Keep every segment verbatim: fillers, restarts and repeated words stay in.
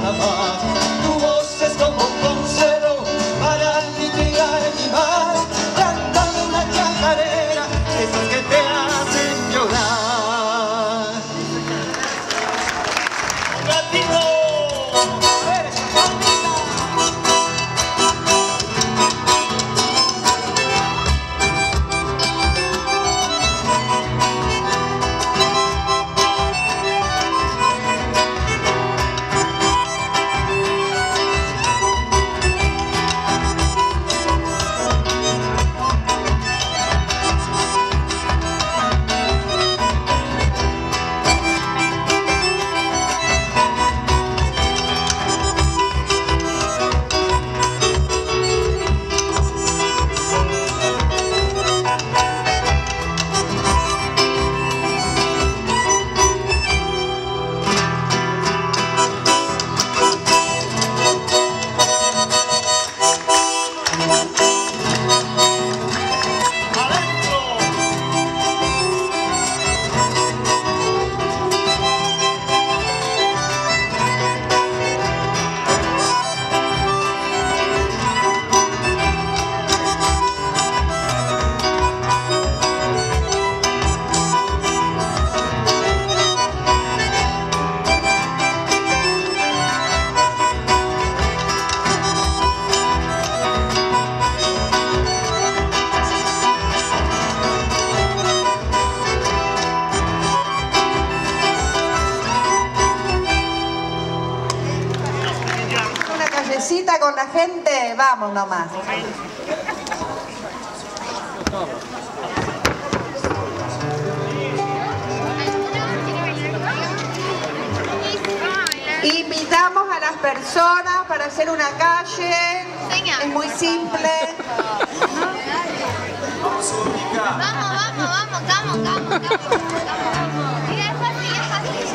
nada más. Tu voz es como un consuelo para mitigar mi mal. Cántame una chacarera, esas que te hacen llorar. ¡Latino! Con la gente, vamos nomás. Invitamos a las personas para hacer una calle. Es muy simple. Vamos, vamos, vamos, vamos, vamos, vamos. Y es fácil, es fácil.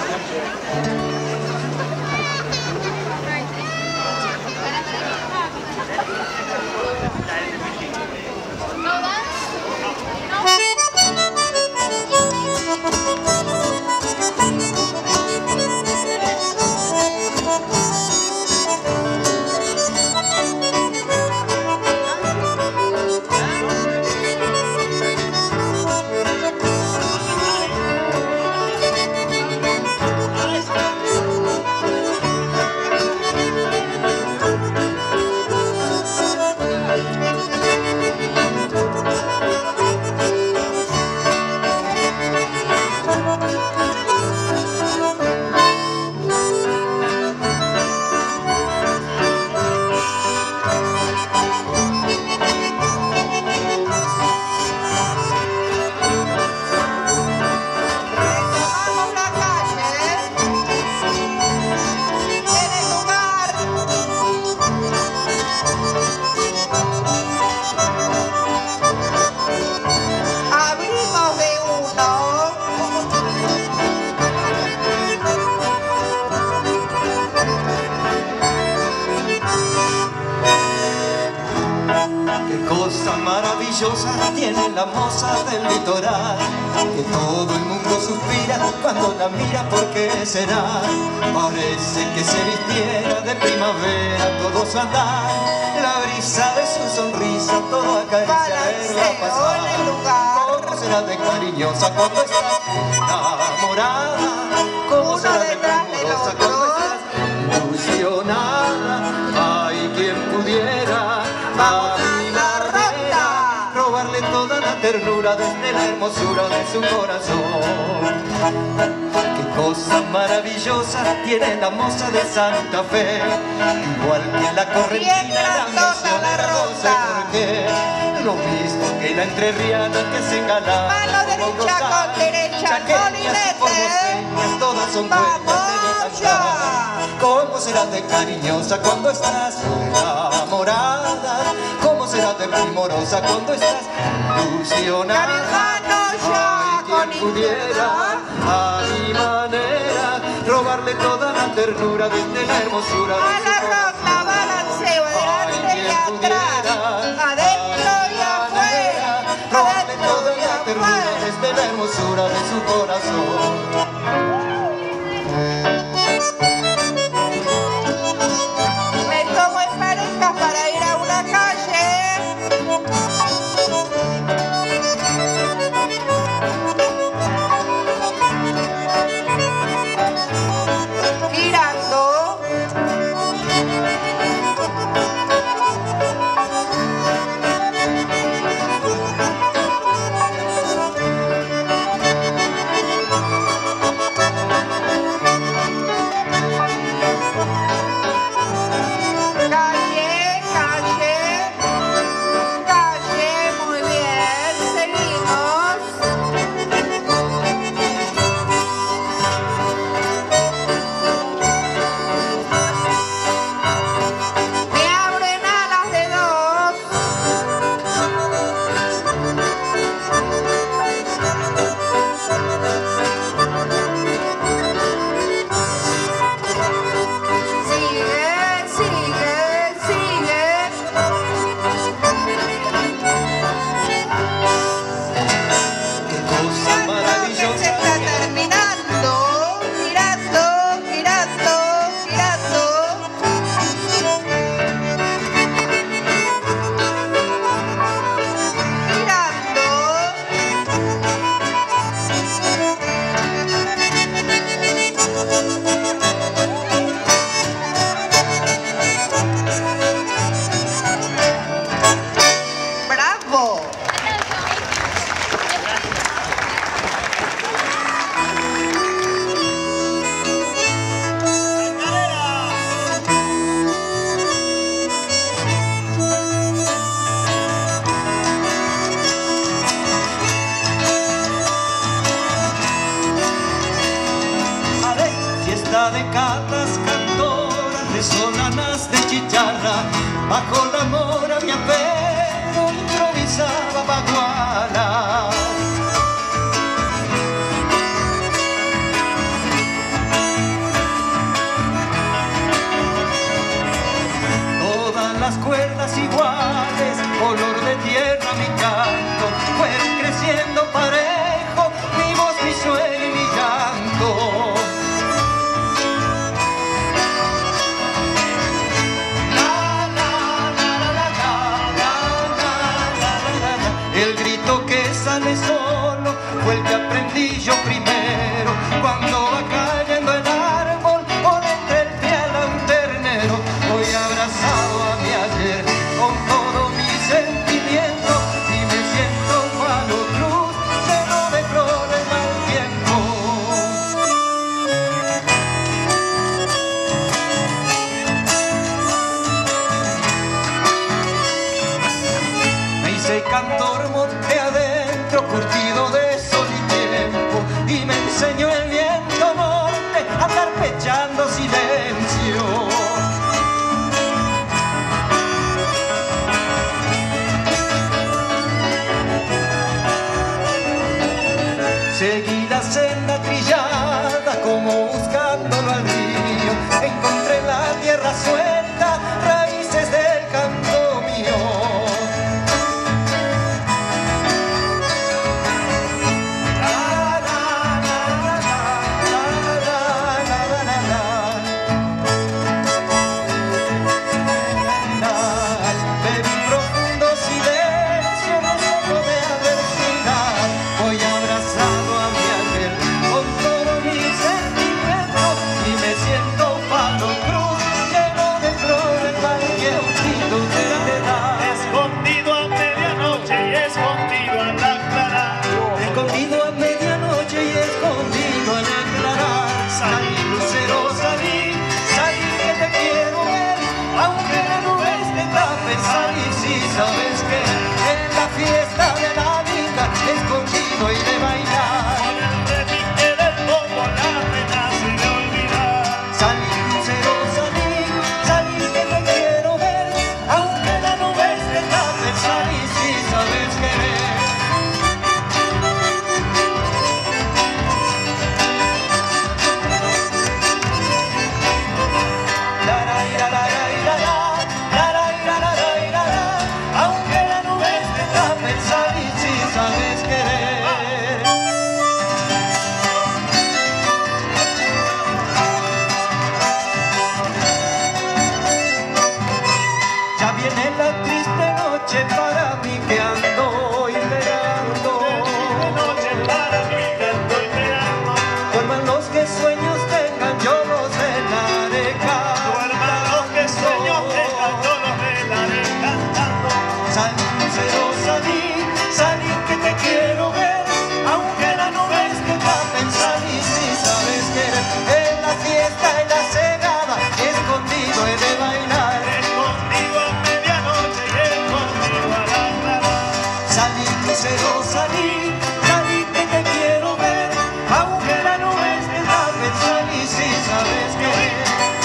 Maravillosa tiene la moza del litoral, que todo el mundo suspira cuando la mira. ¿Por qué será? Parece que se vistiera de primavera todo su andar, la brisa de su sonrisa todo acaricia verla pasar. ¿Cómo será de cariñosa cuando estás enamorada? ¿Cómo será de primorosa cuando estás ilusionada? Ay, quien pudiera robarle toda la ternura desde la hermosura de su corazón. Qué cosa maravillosa tiene la moza de Santa Fe, igual que la correntina, la misionera rosa. Porque lo mismo que la entrerriana que se engala, mano derecha con derecha, chaqueñas y formoseñas, todas son dueñas de mi cantar. ¿Cómo será de cariñosa cuando estás enamorada? ¿Cómo será de primorosa cuando estás ilusionada? Ay, quien pudiera a mi manera robarle toda la ternura desde la hermosura de a su la corazón. ronda, balance, adelante y atrás, adentro y afuera, robarle toda adentro y la ternura afuera. desde la hermosura de su corazón. fiesta de catas, cantoras, resonanas de chicharra, bajo la mora mi apero improvisaba baguala. Todas las cuerdas iguales, color de tierra mi canto, fueron creciendo parejo, mi voz, mi sueño y mi llanto. El grito que sale solo fue el que aprendí yo primero, cuando va cayendo el árbol por entre el piel a un ternero. Voy abrazado a mi ayer con todo mi sentimiento y me siento palo cruz, lleno de flores mal tiempo. Me hice cantor monte adentro, curtido de sol y tiempo, y me enseñó el viento norte a andar pechando silencio. Seguí la senda trillada como buscándolo al río, encontré en la tierra suelta raíces del canto mío. Sabes que en la fiesta de la vida escondido y de bailar, con el repique del bombo la pena se de olvidar. Salí, lucero, salí, salí que te quiero ver, aunque la nube se tape, salí si sabes querer. La la la la la la. Sabes querer. Ya viene la triste noche para mí que ando esperando. De noche para mí que ando esperando. Duerman los que sueños tengan, yo los velaré cantando. Duerman los que sueños tengan, yo los velaré cantando. Salí, lucero, salí, salí que te quiero ver, aunque la nube te tapen, salí si sabes querer. En la fiesta, en la cegada, escondido he de bailar. Escondido a medianoche y escondido a la clara. Salí, lucero, salí, salí que te quiero ver, aunque la nube te tapen, salí si sabes querer.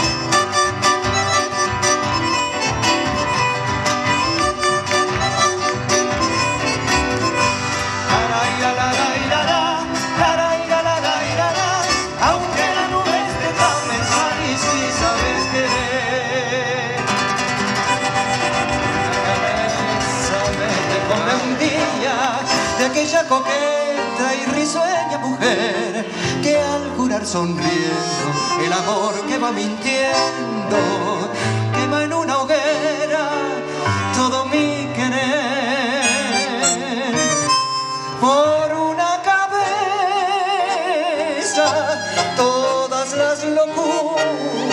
Aunque la nube te tape, salí si sabes querer. Come un día de aquella coqueta y risueña mujer que al jurar sonriendo el amor que va mintiendo quema en una hoguera todo mi querer. Por una cabeza todas las locuras,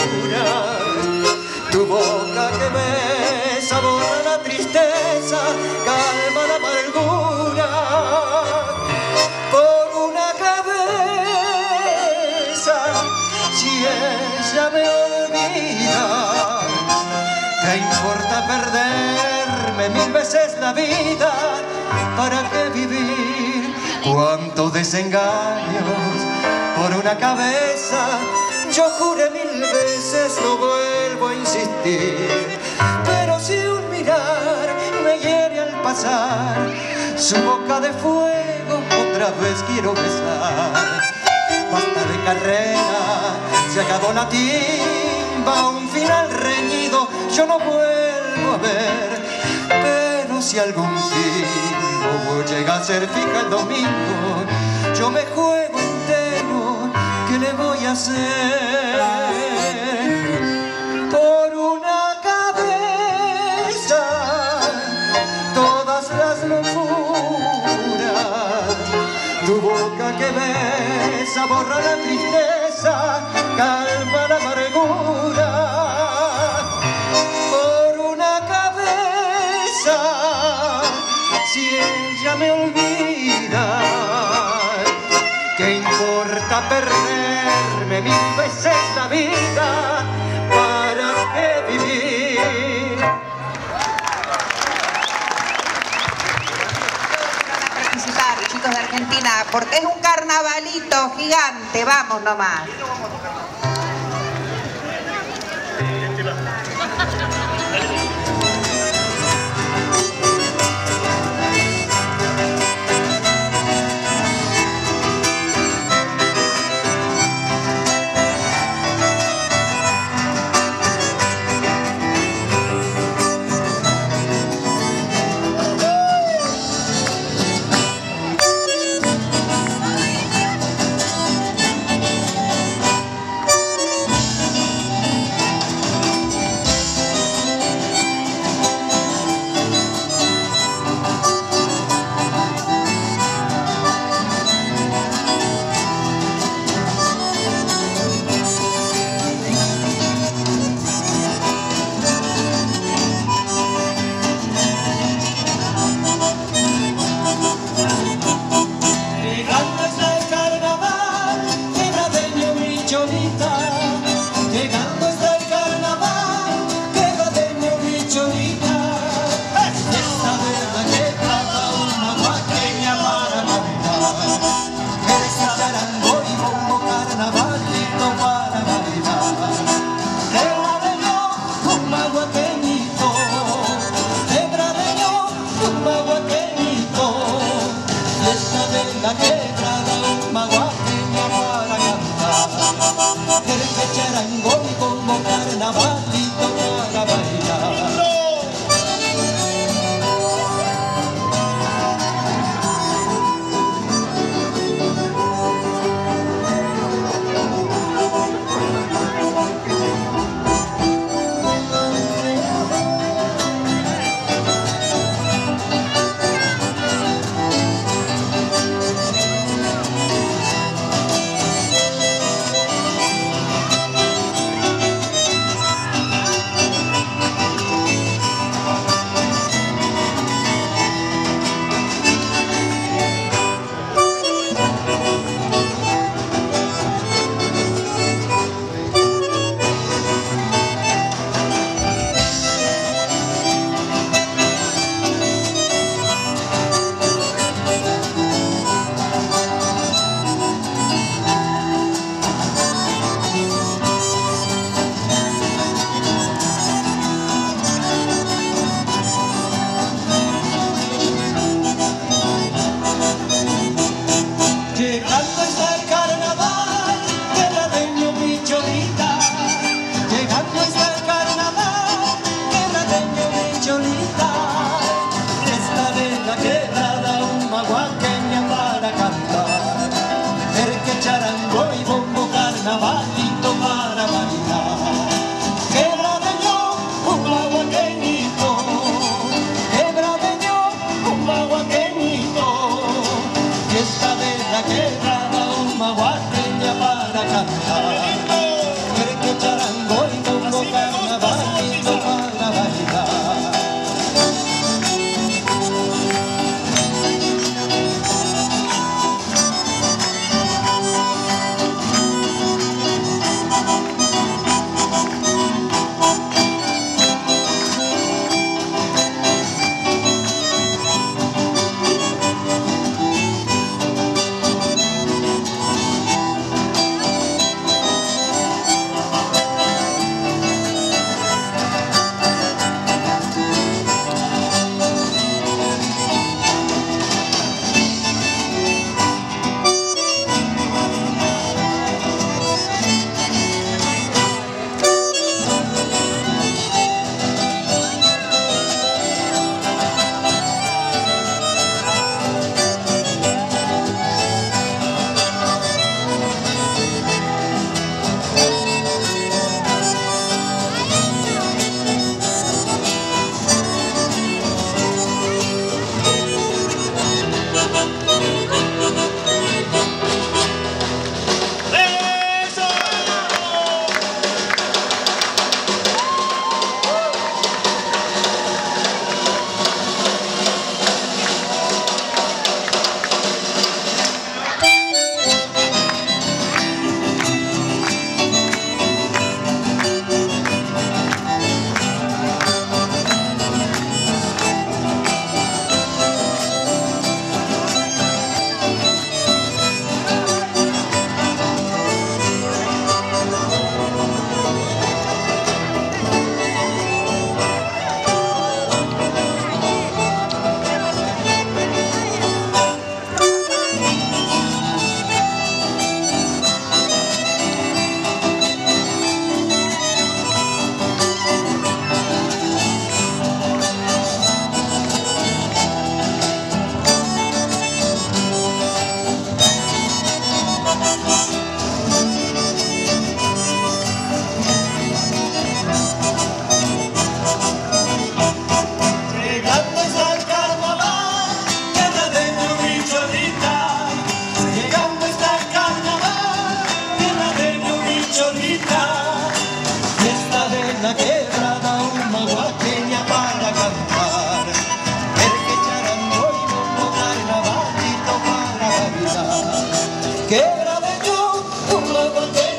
tu boca que besa borra la tristeza, calma la amargura. Por una cabeza, si ella me olvida, ¿qué importa perderme mil veces la vida? ¿Para qué vivir? Cuántos desengaños por una cabeza Yo juré mil veces, no vuelvo a insistir, pero si un mirar me hiere al pasar, su boca de fuego otra vez quiero besar. Basta de carrera, se acabó la timba, un final reñido yo no vuelvo a ver. Pero si algún tiempo llega a ser fija el domingo, yo me juego entero, ¿qué le voy a hacer? Por una cabeza todas las locuras, tu boca que besa borra la tristeza, calma la amargura. Por una cabeza, si ella me olvida, ¿qué importa perderme mil veces la vida? ¿Para qué vivir? Van a participar, chicos de Argentina, porque es un carnavalito gigante, vamos nomás.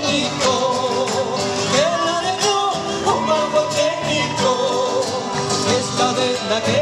bonito, que la región un más pequeñito, esta de la que